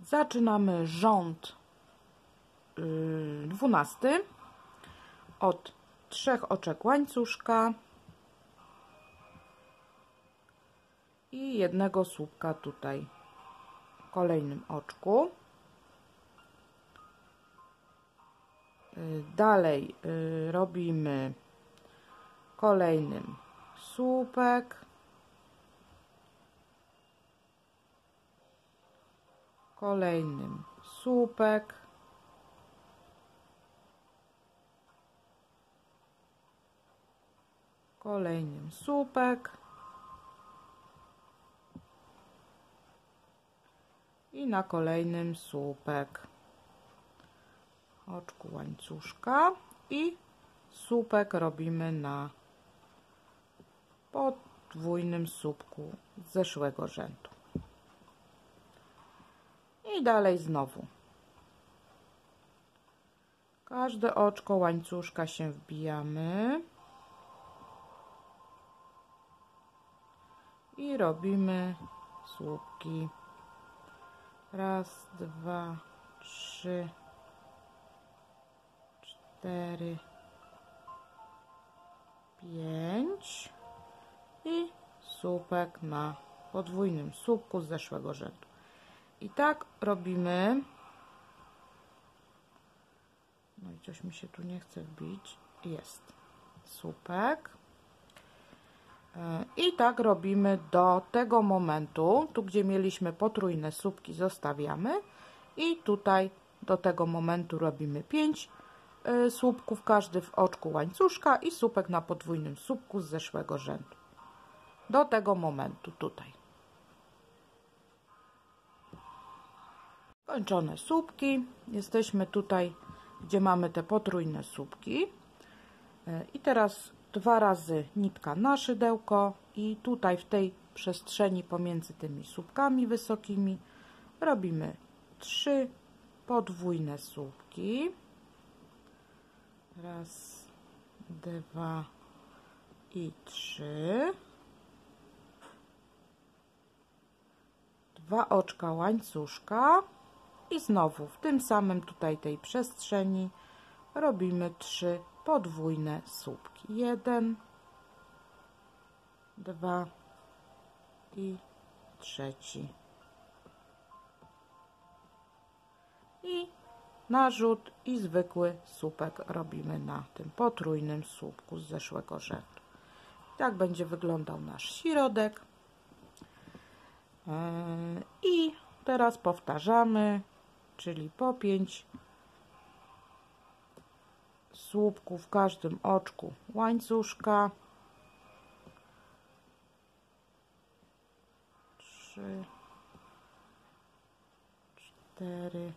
Zaczynamy rząd 12 od 3 oczek łańcuszka i jednego słupka tutaj w kolejnym oczku. Dalej robimy kolejnym słupek, kolejnym słupek, kolejnym słupek i na kolejnym słupek oczku łańcuszka i słupek robimy na podwójnym słupku z zeszłego rzędu. I dalej znowu każde oczko łańcuszka się wbijamy i robimy słupki. Raz, dwa, trzy, 4, 5 i słupek na podwójnym słupku z zeszłego rzędu. I tak robimy. No i coś mi się tu nie chce wbić. Jest słupek. I tak robimy do tego momentu. Tu, gdzie mieliśmy potrójne słupki, zostawiamy. I tutaj do tego momentu robimy 5 słupków, każdy w oczku łańcuszka i słupek na podwójnym słupku z zeszłego rzędu. Do tego momentu tutaj. Kończone słupki. Jesteśmy tutaj, gdzie mamy te potrójne słupki. I teraz 2 razy nitka na szydełko i tutaj w tej przestrzeni pomiędzy tymi słupkami wysokimi robimy 3 podwójne słupki. Raz, 2 i 3. 2 oczka łańcuszka i znowu w tym samym tutaj tej przestrzeni robimy 3 podwójne słupki. 1, 2 i 3. I narzut i zwykły słupek robimy na tym potrójnym słupku z zeszłego rzędu. Tak będzie wyglądał nasz środek. I teraz powtarzamy, czyli po 5 słupków w każdym oczku łańcuszka. 3, 4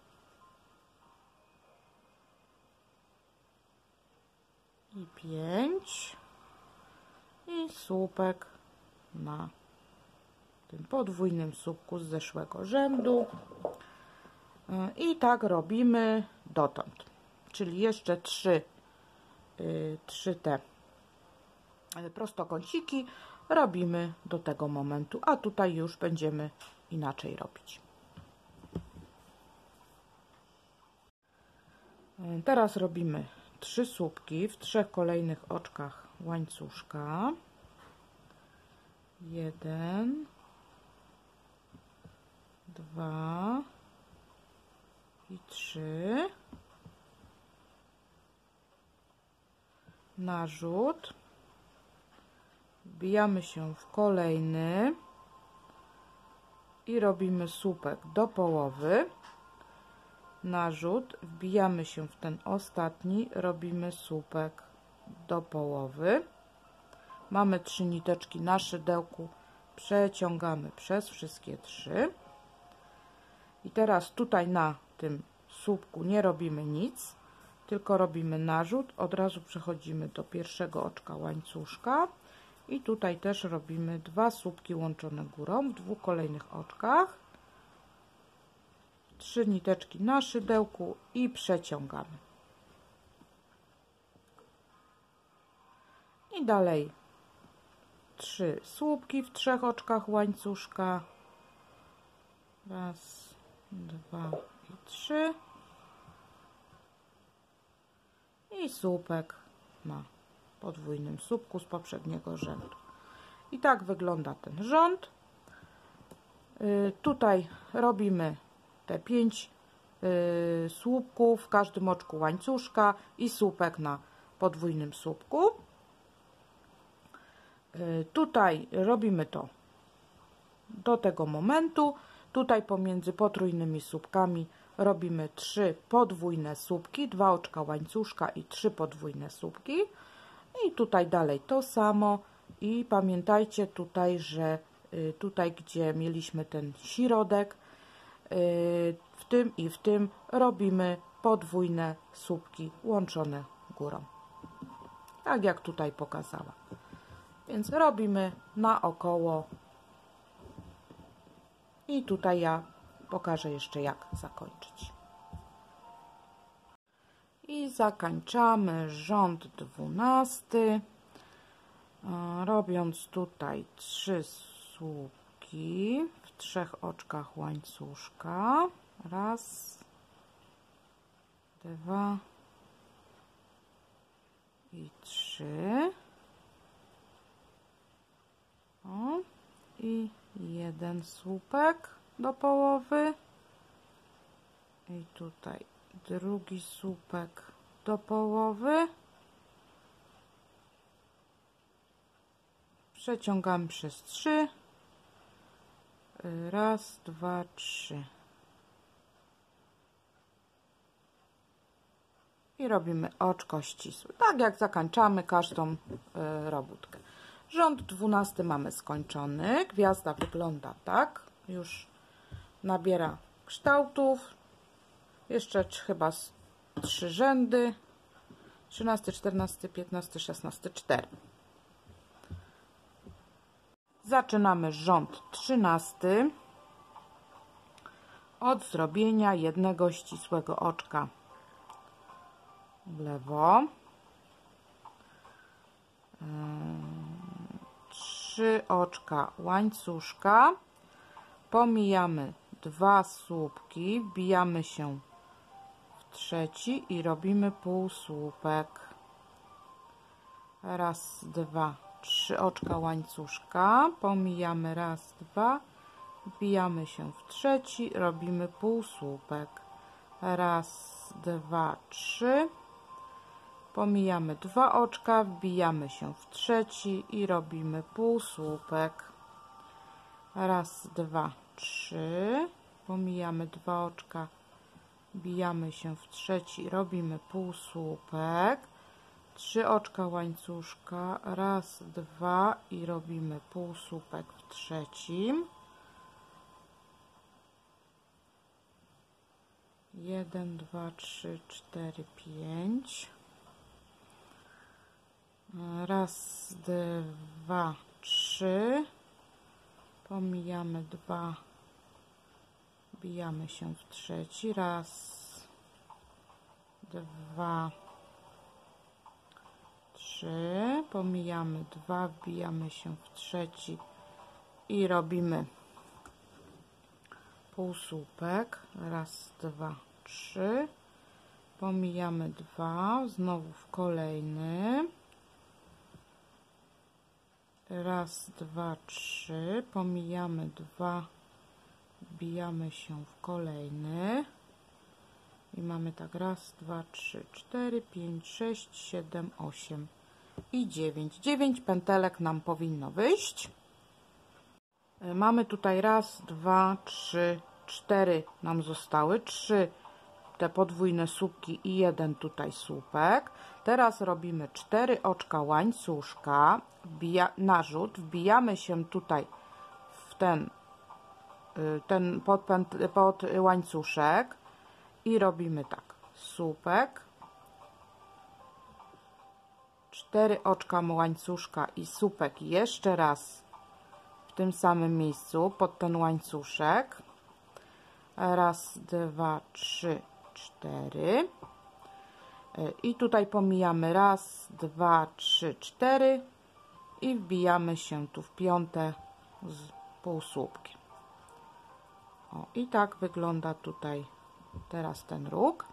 i 5 i słupek na tym podwójnym słupku z zeszłego rzędu. I tak robimy dotąd, czyli jeszcze 3 te prostokąciki robimy do tego momentu, a tutaj już będziemy inaczej robić. Teraz robimy 3 słupki w 3 kolejnych oczkach łańcuszka. 1, 2 i 3. Narzut. Wbijamy się w kolejny i robimy słupek do połowy. Narzut. Wbijamy się w ten ostatni, robimy słupek do połowy. Mamy 3 niteczki na szydełku, przeciągamy przez wszystkie 3. I teraz tutaj na tym słupku nie robimy nic, tylko robimy narzut. Od razu przechodzimy do pierwszego oczka łańcuszka i tutaj też robimy 2 słupki łączone górą w 2 kolejnych oczkach. 3 niteczki na szydełku i przeciągamy. I dalej 3 słupki w 3 oczkach łańcuszka. Raz, 2 i 3 i słupek na podwójnym słupku z poprzedniego rzędu. I tak wygląda ten rząd. Tutaj robimy te 5 słupków w każdym oczku łańcuszka i słupek na podwójnym słupku. Tutaj robimy to do tego momentu. Tutaj pomiędzy potrójnymi słupkami robimy 3 podwójne słupki, 2 oczka łańcuszka i 3 podwójne słupki. I tutaj dalej to samo. I pamiętajcie tutaj, że tutaj, gdzie mieliśmy ten środek, w tym i w tym robimy podwójne słupki łączone górą. Tak jak tutaj pokazałam. Więc robimy naokoło. I tutaj ja pokażę jeszcze, jak zakończyć. I zakończamy rząd 12. Robiąc tutaj 3 słupki w 3 oczkach łańcuszka. 1, 2 i 3. I 1 słupek do połowy. I tutaj drugi słupek do połowy. Przeciągamy przez 3. 1, 2, 3. I robimy oczko ścisłe. Tak jak zakończamy każdą robótkę. Rząd 12 mamy skończony. Gwiazda wygląda tak. Już nabiera kształtów. Jeszcze chyba 3 rzędy. 13, 14, 15, 16, 4. Zaczynamy rząd 13 od zrobienia jednego ścisłego oczka w lewo, 3 oczka łańcuszka, pomijamy 2 słupki, wbijamy się w trzeci i robimy półsłupek. 1, 2, 3 oczka łańcuszka, pomijamy 1, 2, wbijamy się w trzeci, robimy półsłupek. 1, 2, 3, pomijamy 2 oczka, wbijamy się w trzeci i robimy półsłupek. 1, 2, 3, pomijamy 2 oczka, wbijamy się w trzeci, robimy półsłupek. 3 oczka łańcuszka, 1, 2 i robimy półsłupek w trzecim. 1, 2, 3, 4, 5. 1, 2, 3. Pomijamy 2, wbijamy się w trzeci. 1, 2, 3, pomijamy 2, wbijamy się w trzeci i robimy półsłupek. 1, 2, 3, pomijamy 2, znowu w kolejny. 1, 2, 3, pomijamy 2, wbijamy się w kolejny. I mamy tak 1, 2, 3, 4, 5, 6, 7, 8 i 9. 9 pętelek nam powinno wyjść. Mamy tutaj 1, 2, 3, 4 nam zostały. 3 te podwójne słupki i 1 tutaj słupek. Teraz robimy 4 oczka łańcuszka, narzut, wbijamy się tutaj w ten pod łańcuszek i robimy tak, słupek, 4 oczka łańcuszka i słupek jeszcze raz w tym samym miejscu pod ten łańcuszek. 1, 2, 3, 4 i tutaj pomijamy 1, 2, 3, 4 i wbijamy się tu w piąte z półsłupkiem. O, i tak wygląda tutaj teraz ten róg.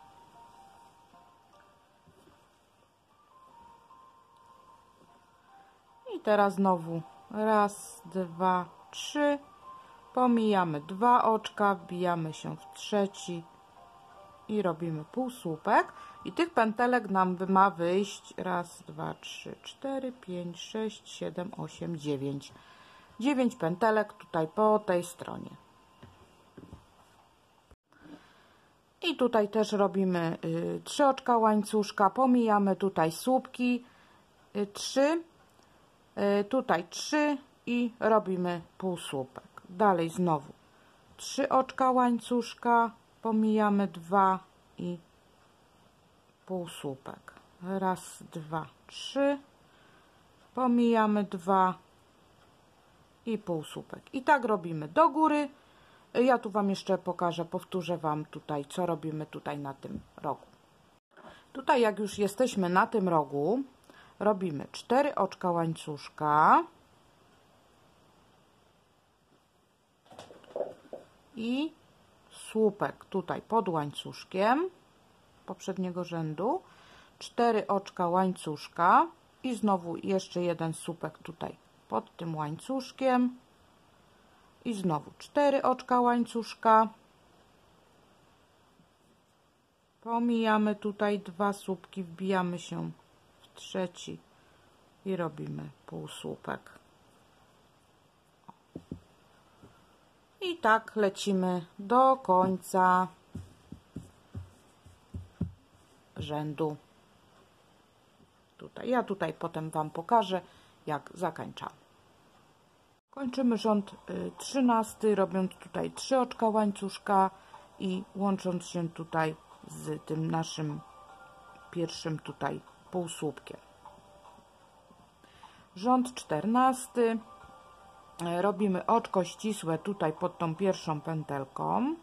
I teraz znowu raz, dwa, trzy. Pomijamy 2 oczka, wbijamy się w trzeci i robimy półsłupek. I tych pętelek nam ma wyjść raz, dwa, trzy, 4, 5, 6, 7, 8, 9. 9 pętelek tutaj po tej stronie. I tutaj też robimy 3 oczka łańcuszka, pomijamy tutaj słupki 3, tutaj 3 i robimy półsłupek. Dalej znowu 3 oczka łańcuszka, pomijamy 2 i półsłupek. Raz, dwa, 3, pomijamy 2 i półsłupek. I tak robimy do góry. Ja tu Wam jeszcze pokażę, powtórzę Wam tutaj, co robimy tutaj na tym rogu. Tutaj jak już jesteśmy na tym rogu, robimy 4 oczka łańcuszka i słupek tutaj pod łańcuszkiem poprzedniego rzędu, 4 oczka łańcuszka i znowu jeszcze jeden słupek tutaj pod tym łańcuszkiem i znowu 4 oczka łańcuszka, pomijamy tutaj 2 słupki, wbijamy się w trzeci i robimy półsłupek. I tak lecimy do końca rzędu. Ja tutaj potem Wam pokażę, jak zakończamy. Kończymy rząd 13, robiąc tutaj 3 oczka łańcuszka i łącząc się tutaj z tym naszym pierwszym tutaj półsłupkiem. Rząd 14. Robimy oczko ścisłe tutaj pod tą pierwszą pętelką,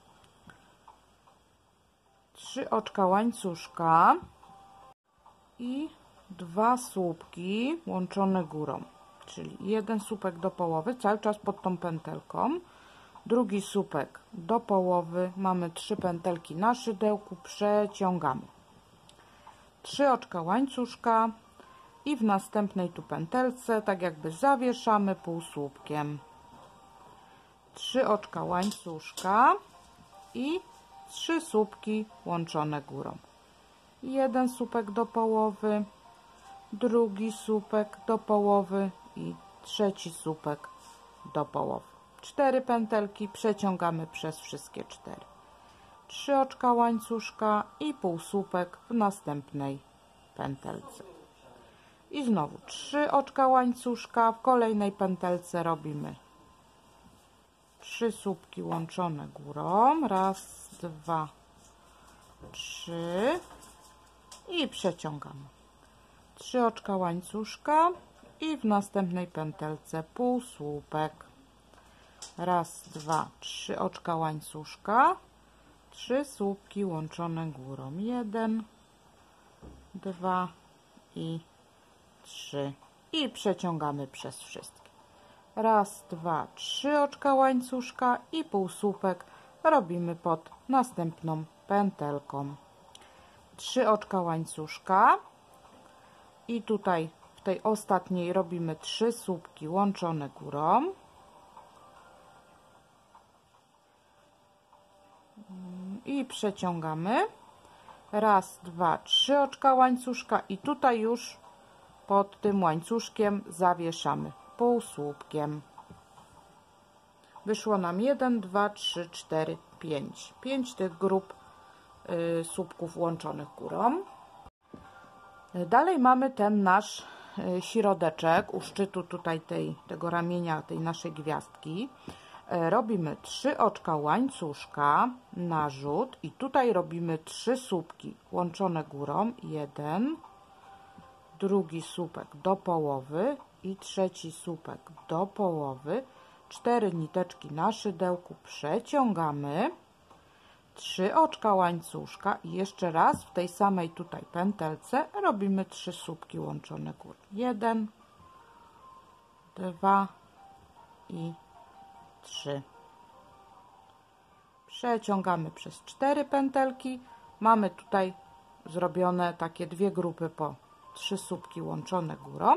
3 oczka łańcuszka i 2 słupki łączone górą, czyli jeden słupek do połowy, cały czas pod tą pętelką, drugi słupek do połowy, mamy 3 pętelki na szydełku, przeciągamy, 3 oczka łańcuszka i w następnej tu pętelce tak jakby zawieszamy półsłupkiem, 3 oczka łańcuszka i 3 słupki łączone górą, jeden słupek do połowy, drugi słupek do połowy i trzeci słupek do połowy, 4 pętelki, przeciągamy przez wszystkie 4, 3 oczka łańcuszka i półsłupek w następnej pętelce. I znowu 3 oczka łańcuszka, w kolejnej pętelce robimy 3 słupki łączone górą, raz, dwa, 3 i przeciągamy, 3 oczka łańcuszka i w następnej pętelce półsłupek, raz, dwa, 3 oczka łańcuszka, 3 słupki łączone górą, 1, 2 i 3 i przeciągamy przez wszystkie, raz, dwa, 3 oczka łańcuszka i półsłupek robimy pod następną pętelką, 3 oczka łańcuszka i tutaj w tej ostatniej robimy 3 słupki łączone górą i przeciągamy, raz, dwa, 3 oczka łańcuszka i tutaj już pod tym łańcuszkiem zawieszamy półsłupkiem. Wyszło nam 1, 2, 3, 4, 5. 5 tych grup słupków łączonych górą. Dalej mamy ten nasz środeczek u szczytu tutaj tego ramienia tej naszej gwiazdki. Robimy 3 oczka łańcuszka, narzut i tutaj robimy 3 słupki łączone górą, jeden, drugi słupek do połowy i trzeci słupek do połowy, 4 niteczki na szydełku, przeciągamy, 3 oczka łańcuszka i jeszcze raz w tej samej tutaj pętelce robimy 3 słupki łączone górą, 1, 2 i 3. przeciągamy przez 4 pętelki. Mamy tutaj zrobione takie dwie grupy po 3 słupki łączone górą.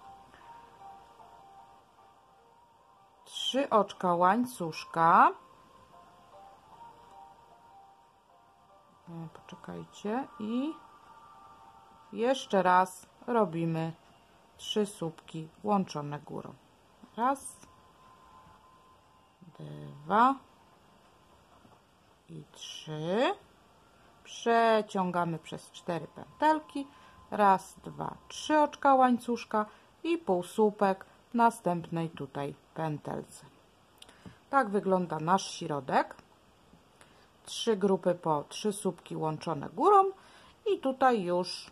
3 oczka łańcuszka. Poczekajcie i jeszcze raz robimy 3 słupki łączone górą. Raz, 2 i 3. Przeciągamy przez 4 pętelki. Raz, 2, 3 oczka łańcuszka i półsłupek w następnej tutaj pętelce. Tak wygląda nasz środek. 3 grupy po 3 słupki łączone górą i tutaj już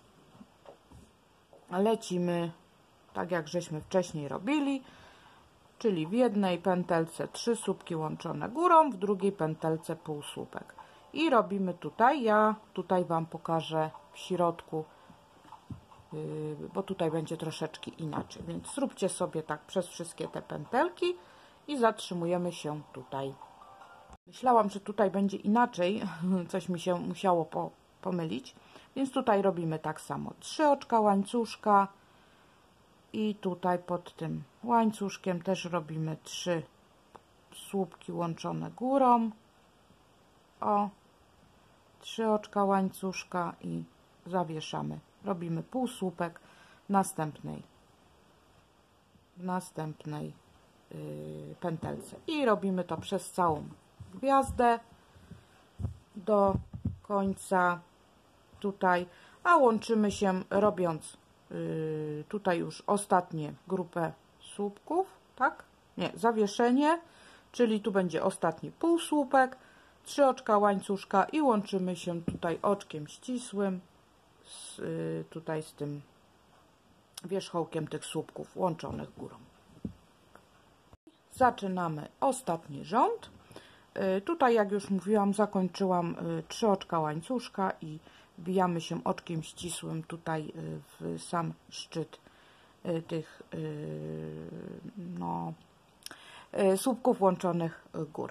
lecimy tak jak żeśmy wcześniej robili, czyli w jednej pętelce 3 słupki łączone górą, w drugiej pętelce półsłupek. I robimy tutaj, ja tutaj Wam pokażę w środku, bo tutaj będzie troszeczkę inaczej, więc zróbcie sobie tak przez wszystkie te pętelki i zatrzymujemy się tutaj. Myślałam, że tutaj będzie inaczej, coś mi się musiało pomylić, więc tutaj robimy tak samo. 3 oczka łańcuszka i tutaj pod tym łańcuszkiem też robimy 3 słupki łączone górą. O, 3 oczka łańcuszka i zawieszamy. Robimy półsłupek w następnej pętelce i robimy to przez całą gwiazdę do końca tutaj, a łączymy się robiąc tutaj już ostatnie grupę słupków, tak? Nie, zawieszenie, czyli tu będzie ostatni półsłupek, 3 oczka łańcuszka i łączymy się tutaj oczkiem ścisłym tutaj z tym wierzchołkiem tych słupków łączonych górą. Zaczynamy ostatni rząd. Tutaj, jak już mówiłam, zakończyłam 3 oczka łańcuszka i wbijamy się oczkiem ścisłym tutaj w sam szczyt tych słupków łączonych górą.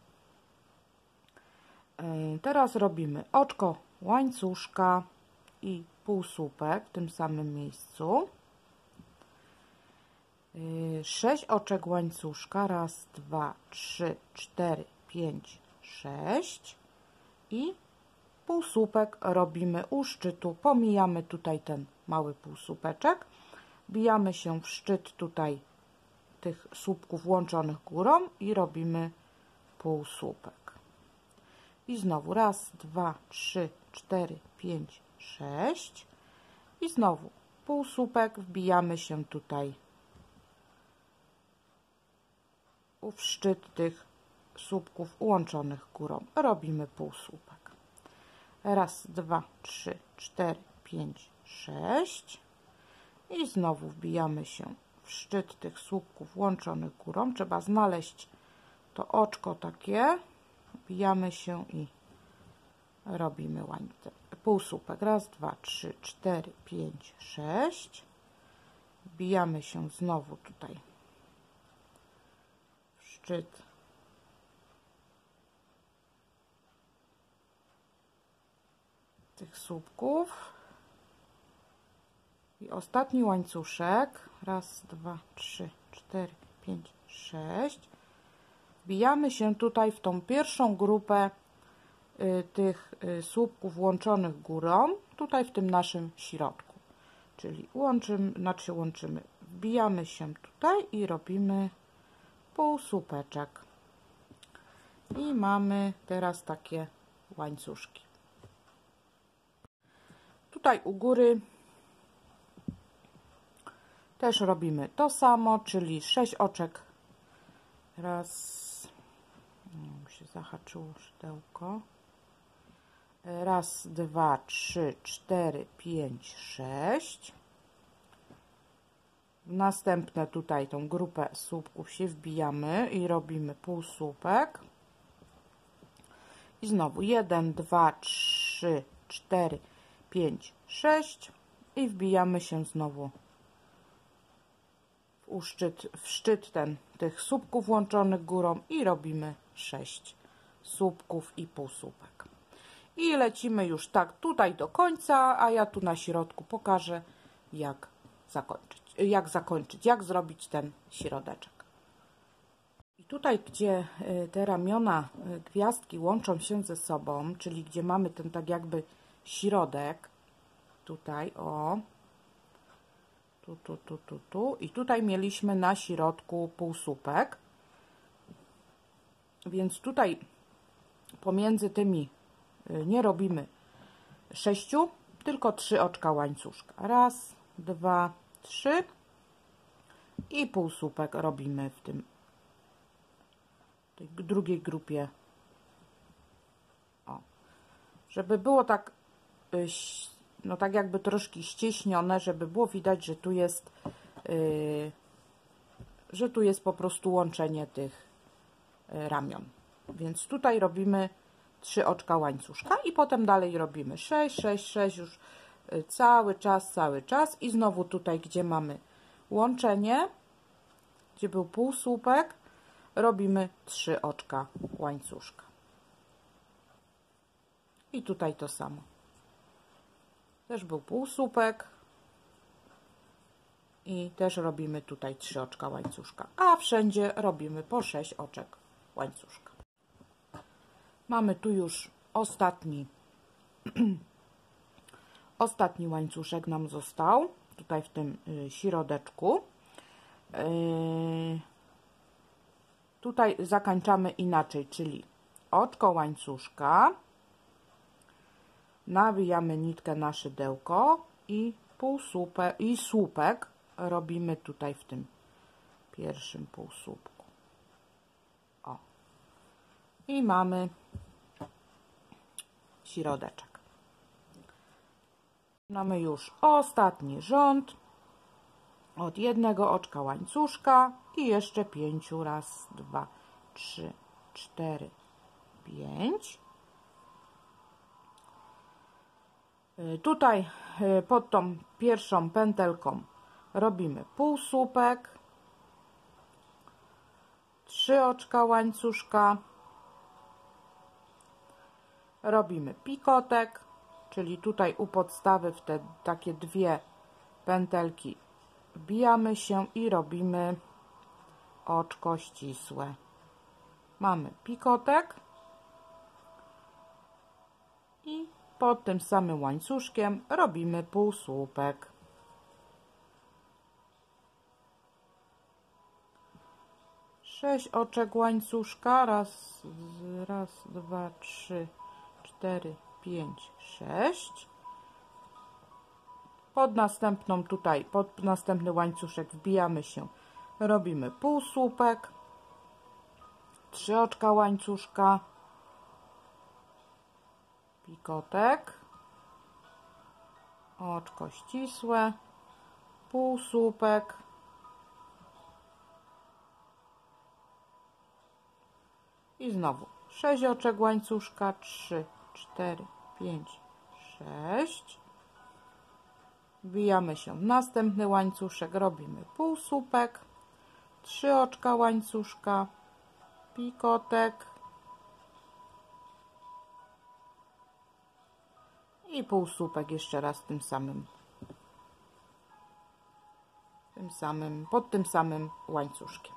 Teraz robimy oczko łańcuszka i półsłupek w tym samym miejscu. 6 oczek łańcuszka, raz, 2, 3, 4, 5, 6 i półsłupek robimy u szczytu, pomijamy tutaj ten mały półsłupeczek, wbijamy się w szczyt tutaj tych słupków łączonych górą i robimy półsłupek. I znowu raz, 2, 3, 4, 5, 6 i znowu półsłupek, wbijamy się tutaj w szczyt tych słupków łączonych górą. Robimy półsłupek. Raz, 2, 3, 4, 5, 6 i znowu wbijamy się w szczyt tych słupków łączonych górą. Trzeba znaleźć to oczko takie. Wbijamy się i robimy półsłupek. Raz, 2, 3, 4, 5, 6. Wbijamy się znowu tutaj w szczyt tych słupków i ostatni łańcuszek. Raz, 2, 3, 4, 5, 6. Wbijamy się tutaj w tą pierwszą grupę tych słupków łączonych górą, tutaj w tym naszym środku, czyli łączymy, wbijamy się tutaj i robimy półsłupeczek i mamy teraz takie łańcuszki. Tutaj u góry też robimy to samo, czyli 6 oczek. Raz, mi się zahaczyło szydełko. Raz, 2, 3, 4, 5, 6. W następne tutaj tą grupę słupków się wbijamy i robimy półsłupek. I znowu 1, 2, 3, 4, 5, 6 i wbijamy się znowu w szczyt tych słupków łączonych górą i robimy 6 słupków i półsłupek. I lecimy już tak tutaj do końca, a ja tu na środku pokażę, jak zakończyć, jak zrobić ten środeczek. I tutaj, gdzie te ramiona gwiazdki łączą się ze sobą, czyli gdzie mamy ten tak jakby środek, tutaj, o, tu i tutaj mieliśmy na środku półsłupek, więc tutaj pomiędzy tymi nie robimy 6, tylko 3 oczka łańcuszka. Raz, 2, 3 i półsłupek robimy w tej drugiej grupie. O, żeby było tak, no tak jakby troszkę ścieśnione, żeby było widać, że tu jest po prostu łączenie tych ramion. Więc tutaj robimy 3 oczka łańcuszka i potem dalej robimy 6, 6, 6 już cały czas i znowu tutaj, gdzie mamy łączenie, gdzie był półsłupek, robimy 3 oczka łańcuszka. I tutaj to samo. Też był półsłupek i też robimy tutaj 3 oczka łańcuszka, a wszędzie robimy po 6 oczek łańcuszka. Mamy tu już ostatni łańcuszek nam został, tutaj w tym środeczku. Tutaj zakończamy inaczej, czyli oczko łańcuszka, nawijamy nitkę na szydełko i półsłupek i słupek robimy tutaj w tym pierwszym półsłupku. O. I mamy środeczek. Mamy już ostatni rząd od jednego oczka łańcuszka i jeszcze 5. Raz, 2, 3, 4, 5. Tutaj pod tą pierwszą pętelką robimy półsłupek, 3 oczka łańcuszka, robimy pikotek, czyli tutaj u podstawy w te takie 2 pętelki wbijamy się i robimy oczko ścisłe. Mamy pikotek i pod tym samym łańcuszkiem robimy półsłupek. Sześć oczek łańcuszka, raz, 2, 3, 4, 5, 6. Pod następny łańcuszek wbijamy się, robimy półsłupek, 3 oczka łańcuszka, pikotek, oczko ścisłe, półsłupek i znowu 6 oczek łańcuszka, 3, 4, 5, 6. Wbijamy się w następny łańcuszek, robimy półsłupek, 3 oczka łańcuszka, pikotek i półsłupek jeszcze raz pod tym samym łańcuszkiem.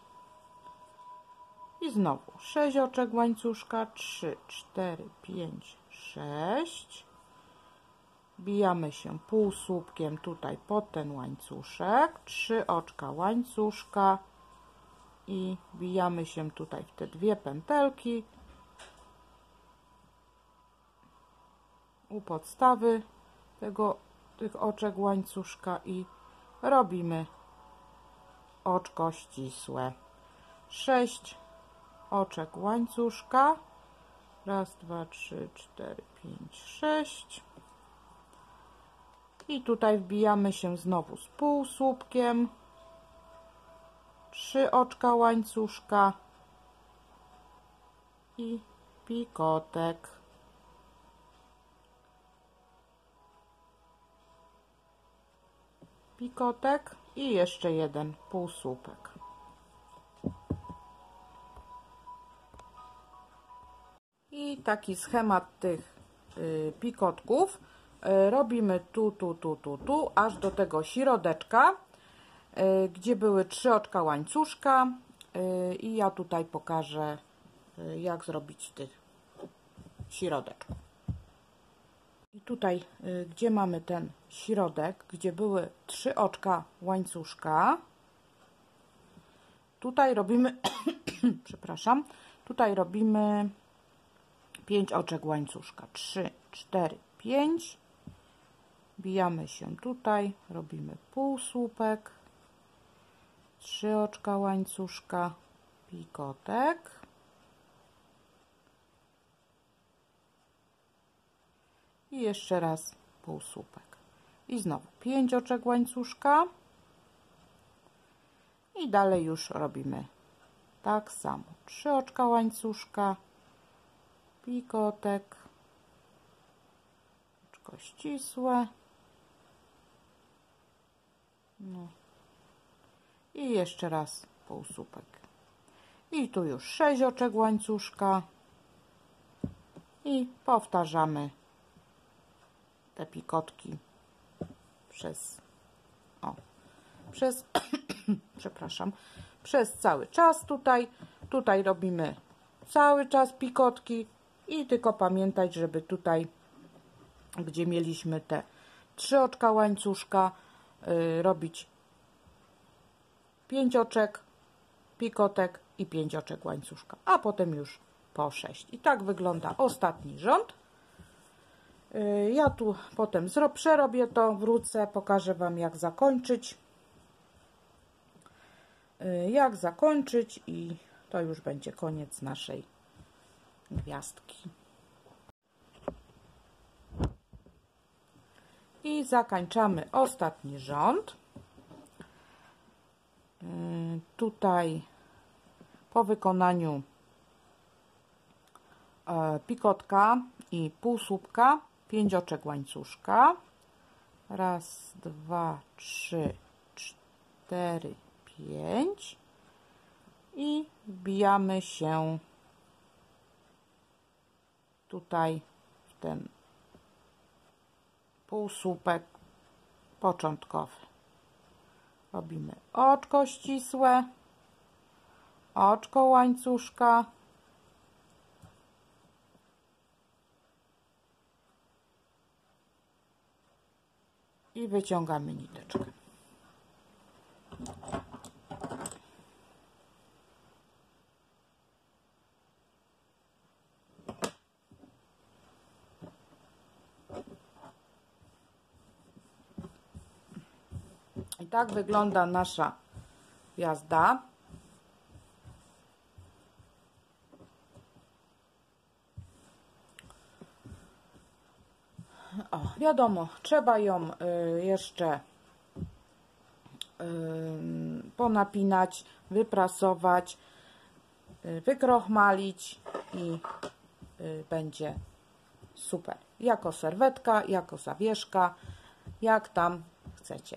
I znowu 6 oczek łańcuszka, 3, 4, 5, 6. Wbijamy się półsłupkiem tutaj pod ten łańcuszek, 3 oczka łańcuszka i wbijamy się tutaj w te 2 pętelki u podstawy tych oczek łańcuszka i robimy oczko ścisłe. 6 oczek łańcuszka, raz, 2, 3, 4, 5, 6 i tutaj wbijamy się znowu z półsłupkiem, 3 oczka łańcuszka i pikotek. Pikotek i jeszcze jeden półsłupek. I taki schemat tych pikotków robimy tu, aż do tego środeczka, gdzie były 3 oczka łańcuszka. I ja tutaj pokażę, jak zrobić tych środeczków. I tutaj, gdzie mamy ten środek, gdzie były 3 oczka łańcuszka, tutaj robimy przepraszam, tutaj robimy 5 oczek łańcuszka. 3, 4, 5. Bijamy się tutaj, robimy półsłupek, 3 oczka łańcuszka, pikotek i jeszcze raz półsłupek. I znowu 5 oczek łańcuszka i dalej już robimy tak samo. 3 oczka łańcuszka, pikotek, oczko ścisłe, no i jeszcze raz półsłupek. I tu już 6 oczek łańcuszka i powtarzamy te pikotki przepraszam, przez cały czas tutaj robimy cały czas pikotki i tylko pamiętać, żeby tutaj, gdzie mieliśmy te 3 oczka łańcuszka, robić 5 oczek pikotek i 5 oczek łańcuszka, a potem już po 6. I tak wygląda ostatni rząd. Ja tu potem przerobię to, wrócę, pokażę Wam, jak zakończyć. I to już będzie koniec naszej gwiazdki. I zakończamy ostatni rząd. Tutaj po wykonaniu pikotka i półsłupka 5 oczek łańcuszka. Raz, 2, 3, 4, 5 i wbijamy się tutaj w ten półsłupek początkowy. Robimy oczko ścisłe, oczko łańcuszka, i wyciągamy niteczkę. I tak wygląda nasza gwiazda. O, wiadomo, trzeba ją jeszcze ponapinać, wyprasować, wykrochmalić i będzie super. Jako serwetka, jako zawieszka, jak tam chcecie.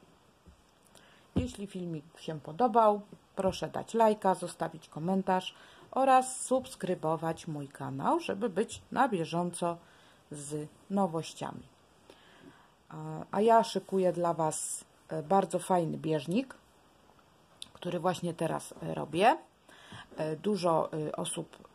Jeśli filmik się podobał, proszę dać lajka, zostawić komentarz oraz subskrybować mój kanał, żeby być na bieżąco z nowościami. A ja szykuję dla Was bardzo fajny bieżnik, który właśnie teraz robię. Dużo osób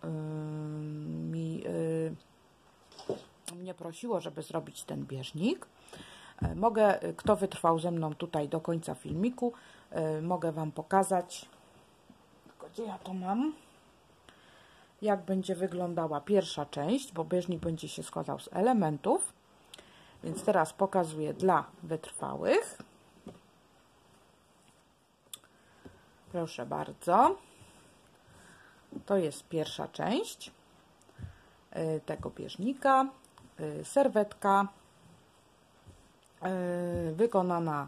mnie prosiło, żeby zrobić ten bieżnik. Mogę, kto wytrwał ze mną tutaj do końca filmiku, mogę Wam pokazać, tylko gdzie ja to mam, jak będzie wyglądała pierwsza część, bo bieżnik będzie się składał z elementów. Więc teraz pokazuję dla wytrwałych. Proszę bardzo. To jest pierwsza część tego bieżnika. Serwetka wykonana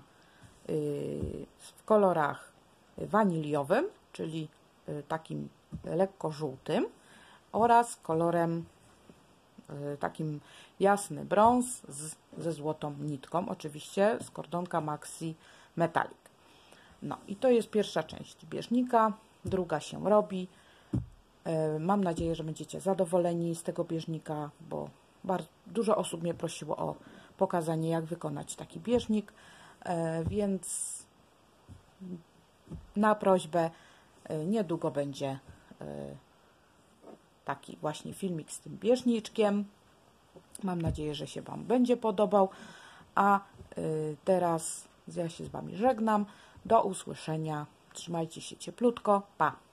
w kolorach waniliowym, czyli takim lekko żółtym, oraz kolorem takim jasny brąz ze złotą nitką, oczywiście z kordonka Maxi Metallic. No i to jest pierwsza część bieżnika, druga się robi. Mam nadzieję, że będziecie zadowoleni z tego bieżnika, bo bardzo dużo osób mnie prosiło o pokazanie, jak wykonać taki bieżnik, więc na prośbę niedługo będzie taki właśnie filmik z tym bieżniczkiem. Mam nadzieję, że się Wam będzie podobał, a teraz ja się z Wami żegnam. Do usłyszenia. Trzymajcie się cieplutko. Pa!